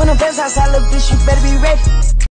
when the best outside, look, bitch, you better be ready.